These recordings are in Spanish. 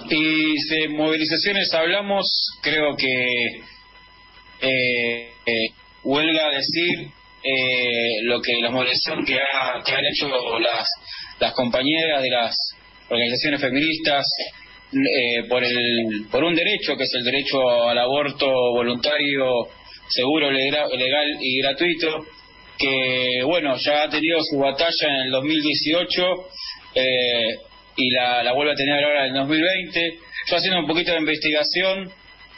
y de movilizaciones hablamos, creo que huelga decir lo que la movilización que han hecho las compañeras de las organizaciones feministas por un derecho que es el derecho al aborto voluntario, seguro, legal y gratuito, que bueno, ya ha tenido su batalla en el 2018 y la vuelve a tener ahora en el 2020. Yo haciendo un poquito de investigación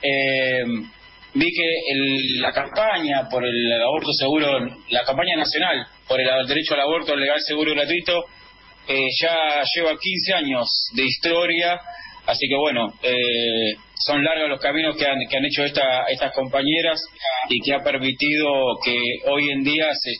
vi que la campaña por el aborto seguro, la campaña nacional por el derecho al aborto legal, seguro y gratuito, ya lleva 15 años de historia, así que bueno, son largos los caminos que han hecho estas compañeras y que ha permitido que hoy en día se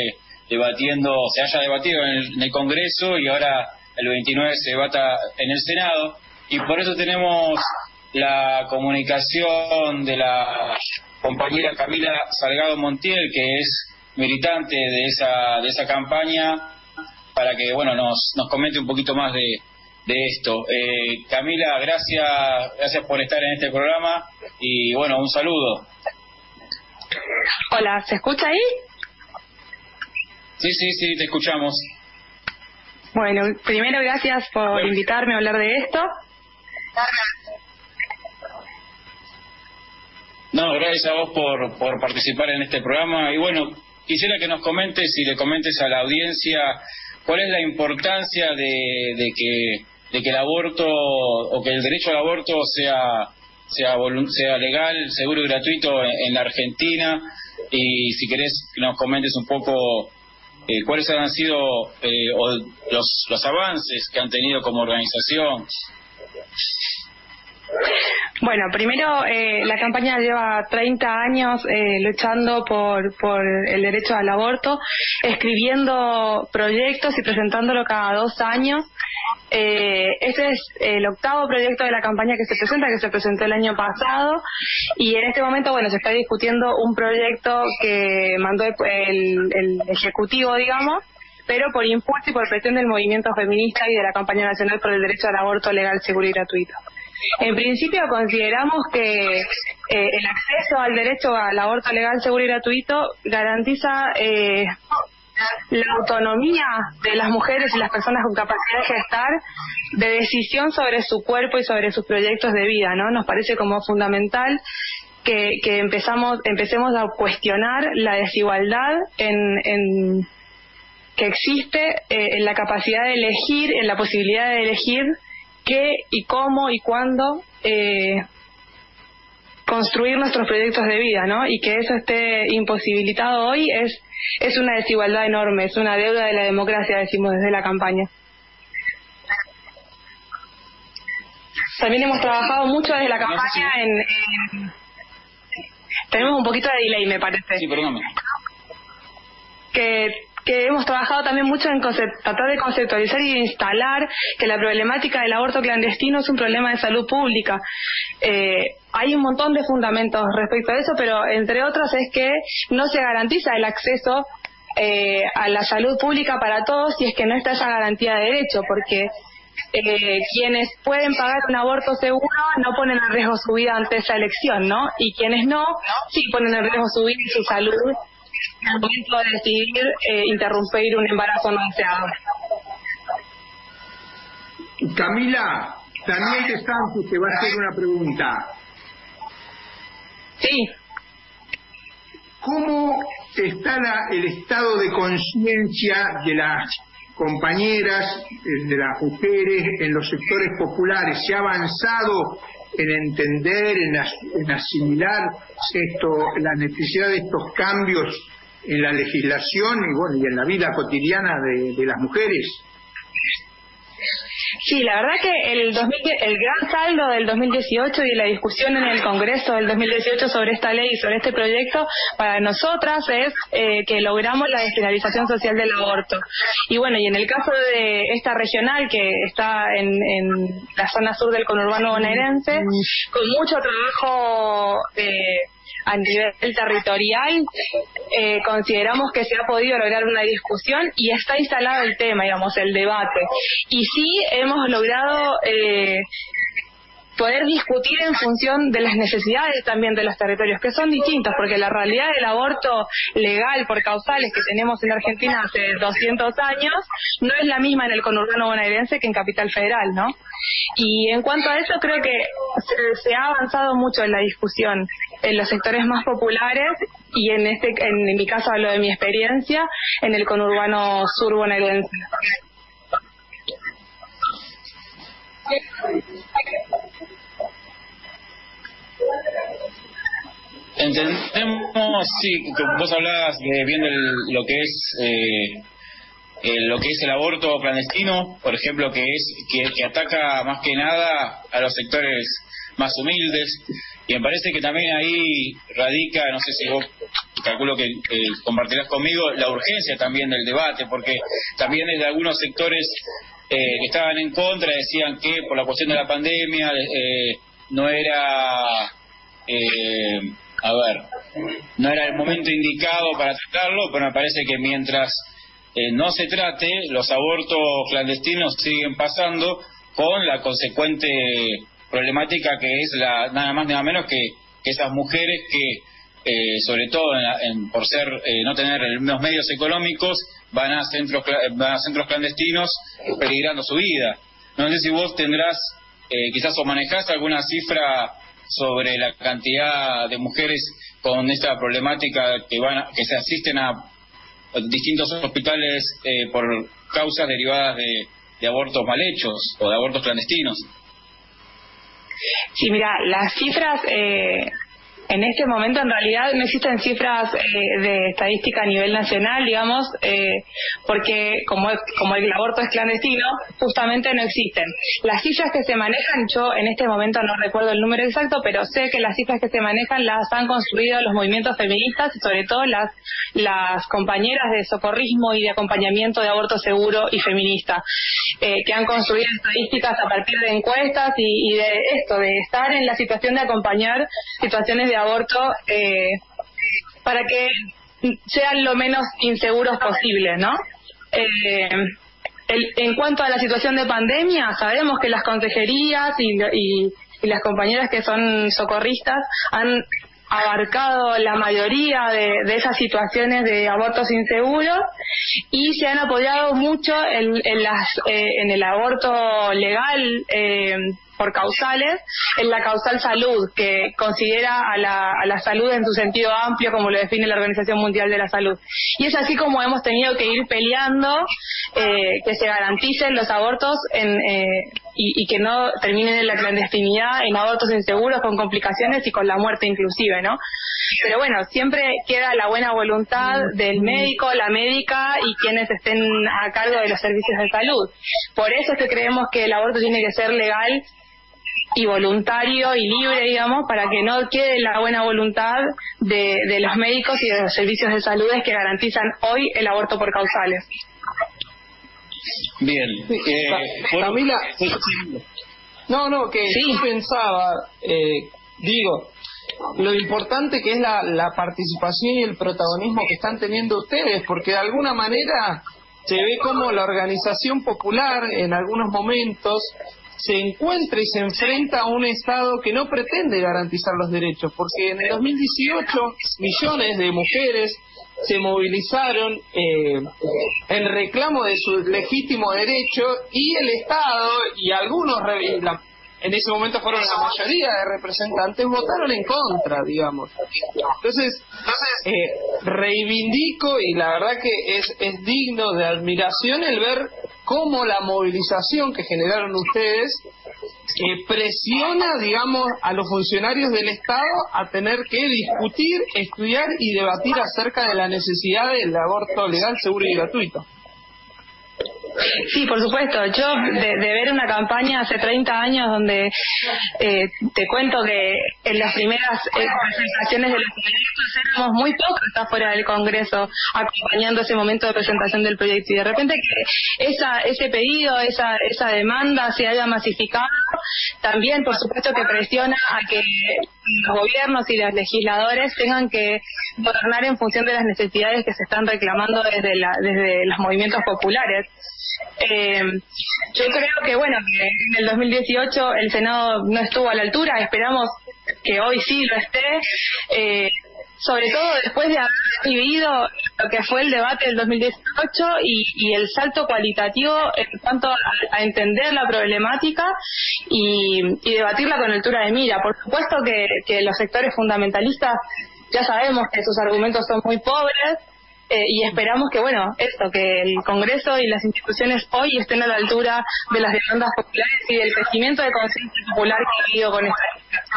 haya debatido en el Congreso y ahora el 29 se debata en el Senado, y por eso tenemos la comunicación de la compañera Camila Salgado Montiel, que es militante de esa campaña, para que bueno nos comente un poquito más de esto. Camila, gracias por estar en este programa y bueno, un saludo. Hola, ¿se escucha ahí? Sí, te escuchamos. Bueno, primero gracias por invitarme a hablar de esto. No, gracias a vos por participar en este programa. Y bueno, quisiera que nos comentes y le comentes a la audiencia cuál es la importancia de que el aborto o que el derecho al aborto sea legal, seguro y gratuito en la Argentina, y si querés que nos comentes un poco cuáles han sido los avances que han tenido como organización. Bueno, primero, la campaña lleva 30 años luchando por el derecho al aborto, escribiendo proyectos y presentándolo cada 2 años. Este es el 8º proyecto de la campaña que se presentó el año pasado, y en este momento, bueno, se está discutiendo un proyecto que mandó el Ejecutivo, digamos, pero por impulso y por presión del movimiento feminista y de la campaña nacional por el derecho al aborto legal, seguro y gratuito. En principio consideramos que el acceso al derecho al aborto legal, seguro y gratuito garantiza la autonomía de las mujeres y las personas con capacidad de gestar, de decisión sobre su cuerpo y sobre sus proyectos de vida, ¿no? Nos parece como fundamental que empecemos a cuestionar la desigualdad que existe en la capacidad de elegir, en la posibilidad de elegir qué y cómo y cuándo construir nuestros proyectos de vida, ¿no? Y que eso esté imposibilitado hoy es una desigualdad enorme, es una deuda de la democracia, decimos desde la campaña. También hemos trabajado mucho desde la campaña tenemos un poquito de delay, me parece. Sí, perdóname. Que hemos trabajado también mucho en tratar de conceptualizar y de instalar que la problemática del aborto clandestino es un problema de salud pública. Hay un montón de fundamentos respecto a eso, pero entre otros es que no se garantiza el acceso a la salud pública para todos si es que no está esa garantía de derecho, porque quienes pueden pagar un aborto seguro no ponen en riesgo su vida ante esa elección, ¿no? Y quienes no, sí ponen en riesgo su vida y su salud al momento de decidir interrumpir un embarazo no deseado. Camila, Daniel Santos te va a hacer una pregunta. Sí. ¿Cómo está el estado de conciencia de las compañeras, de las mujeres en los sectores populares? ¿Se ha avanzado en entender, en asimilar la necesidad de estos cambios en la legislación y en la vida cotidiana de las mujeres? Sí, la verdad que el gran saldo del 2018 y la discusión en el Congreso del 2018 sobre esta ley y sobre este proyecto para nosotras es que logramos la despenalización social del aborto. Y bueno, y en el caso de esta regional que está en la zona sur del conurbano bonaerense, con mucho trabajo a nivel territorial, consideramos que se ha podido lograr una discusión y está instalado el tema, digamos, el debate. Y sí hemos logrado poder discutir en función de las necesidades también de los territorios, que son distintas, porque la realidad del aborto legal por causales que tenemos en Argentina hace 200 años no es la misma en el conurbano bonaerense que en Capital Federal, ¿no? Y en cuanto a eso, creo que se ha avanzado mucho en la discusión en los sectores más populares y en mi caso hablo de mi experiencia en el conurbano sur bonaerense. Entendemos, sí, que vos hablabas bien de lo que es el aborto clandestino, por ejemplo, que ataca más que nada a los sectores más humildes, y me parece que también ahí radica, no sé si vos calculo que compartirás conmigo, la urgencia también del debate, porque también desde algunos sectores que estaban en contra decían que por la cuestión de la pandemia no era no era el momento indicado para tratarlo, pero me parece que mientras no se trate, los abortos clandestinos siguen pasando con la consecuente problemática que es nada más nada menos que esas mujeres que sobre todo por ser no tener los medios económicos van a centros clandestinos peligrando su vida. No sé si vos tendrás quizás o manejás alguna cifra sobre la cantidad de mujeres con esta problemática que se asisten a distintos hospitales por causas derivadas de abortos mal hechos o de abortos clandestinos. Sí, mira, las cifras en este momento en realidad no existen cifras de estadística a nivel nacional, digamos, porque como el aborto es clandestino, justamente no existen. Las cifras que se manejan, yo en este momento no recuerdo el número exacto, pero sé que las cifras que se manejan las han construido los movimientos feministas y sobre todo las compañeras de socorrismo y de acompañamiento de aborto seguro y feminista, que han construido estadísticas a partir de encuestas y de esto, de estar en la situación de acompañar situaciones de aborto para que sean lo menos inseguros posible, ¿no? En cuanto a la situación de pandemia, sabemos que las consejerías y las compañeras que son socorristas han abarcado la mayoría de esas situaciones de abortos inseguros y se han apoyado mucho en el aborto legal por causales, en la causal salud, que considera a la salud en su sentido amplio, como lo define la Organización Mundial de la Salud. Y es así como hemos tenido que ir peleando que se garanticen los abortos y que no terminen en la clandestinidad, en abortos inseguros, con complicaciones y con la muerte inclusive, ¿no? Pero bueno, siempre queda la buena voluntad del médico, la médica y quienes estén a cargo de los servicios de salud. Por eso es que creemos que el aborto tiene que ser legal y voluntario y libre, digamos, para que no quede la buena voluntad de los médicos y de los servicios de salud que garantizan hoy el aborto por causales. Bien. Camila, sí. Yo pensaba, lo importante que es la participación y el protagonismo que están teniendo ustedes, porque de alguna manera se ve como la organización popular en algunos momentos se encuentra y se enfrenta a un Estado que no pretende garantizar los derechos, porque en el 2018 millones de mujeres se movilizaron en reclamo de su legítimo derecho y el Estado y algunos, en ese momento fueron la mayoría de representantes, votaron en contra, digamos. Entonces reivindico y la verdad que es digno de admiración el ver cómo la movilización que generaron ustedes presiona, digamos, a los funcionarios del Estado a tener que discutir, estudiar y debatir acerca de la necesidad del aborto legal, seguro y gratuito. Sí, por supuesto. Yo de ver una campaña hace 30 años donde te cuento que en las primeras presentaciones de los proyectos éramos muy pocos afuera del Congreso acompañando ese momento de presentación del proyecto y de repente que ese pedido, esa demanda se haya masificado, también por supuesto que presiona a que los gobiernos y los legisladores tengan que gobernar en función de las necesidades que se están reclamando desde los movimientos populares. Yo creo que que en el 2018 el Senado no estuvo a la altura, esperamos que hoy sí lo esté, sobre todo después de haber vivido lo que fue el debate del 2018 y el salto cualitativo en cuanto a entender la problemática y debatirla con altura de mira. Por supuesto que los sectores fundamentalistas ya sabemos que sus argumentos son muy pobres, y esperamos que que el Congreso y las instituciones hoy estén a la altura de las demandas populares y del crecimiento de conciencia popular que ha habido con esta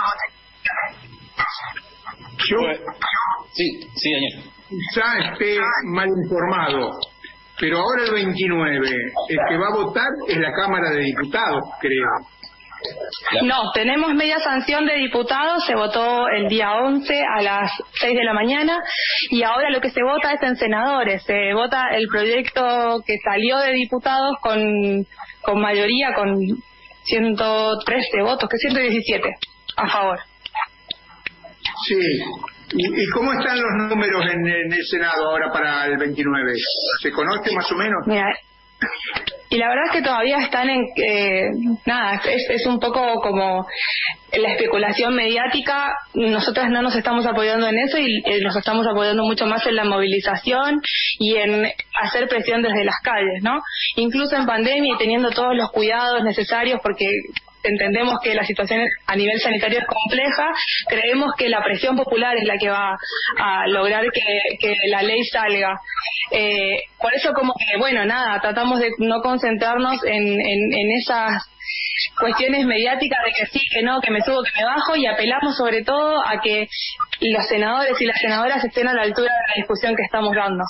Sí, Daniel. Quizá esté mal informado, pero ahora el 29, el que va a votar es la Cámara de Diputados, creo. No, tenemos media sanción de diputados, se votó el día 11 a las 6 de la mañana y ahora lo que se vota es en senadores, se vota el proyecto que salió de diputados con mayoría, con 113 votos, que 117 a favor. Sí. ¿Y cómo están los números en el Senado ahora para el 29? ¿Se conoce más o menos? Mira, y la verdad es que todavía están en es un poco como la especulación mediática. Nosotros no nos estamos apoyando en eso y nos estamos apoyando mucho más en la movilización y en hacer presión desde las calles, ¿no? Incluso en pandemia y teniendo todos los cuidados necesarios, porque entendemos que la situación a nivel sanitario es compleja, creemos que la presión popular es la que va a lograr que la ley salga. Por eso tratamos de no concentrarnos en esas cuestiones mediáticas de que sí, que no, que me subo, que me bajo, y apelamos sobre todo a que los senadores y las senadoras estén a la altura de la discusión que estamos dando.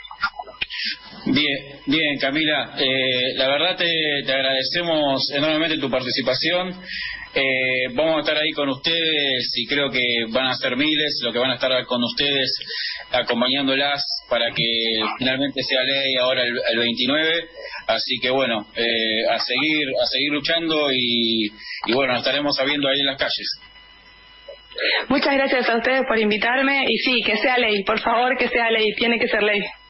Bien, Camila, la verdad te agradecemos enormemente tu participación. Vamos a estar ahí con ustedes y creo que van a ser miles los que van a estar con ustedes acompañándolas para que finalmente sea ley ahora el 29. Así que a seguir luchando y nos estaremos viendo ahí en las calles. Muchas gracias a ustedes por invitarme y sí, que sea ley, por favor, que sea ley, tiene que ser ley.